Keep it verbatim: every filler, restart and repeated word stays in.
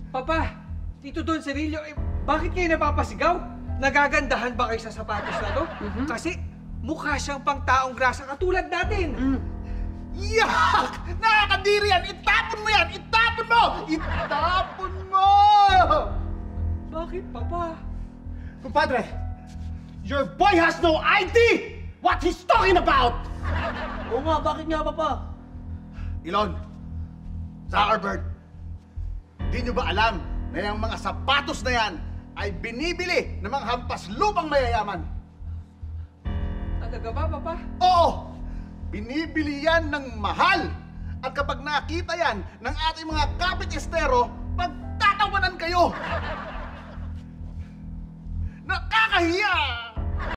Papa, Tito Don Cirillo, eh, bakit kayo napapasigaw? Nagagandahan ba kayo sa sapatos na to? Mm-hmm. Kasi mukha siyang pang taong grasa katulad natin. Mm. Yak! Nakakadiri yan! Itapon mo yan! Itapon mo! Itapon mo! Bakit, Papa? Compadre, your boy has no I D! What he's talking about! Oo nga, bakit nga, Papa? Ilon, Zuckerberg, di nyo ba alam na yung mga sapatos na yan ay binibili ng mga hampas lupang mayayaman? Talaga ba, Papa? Oo! Binibili yan ng mahal! At kapag nakita yan ng ating mga kapit-estero, magtatawanan kayo! Nakakahiya!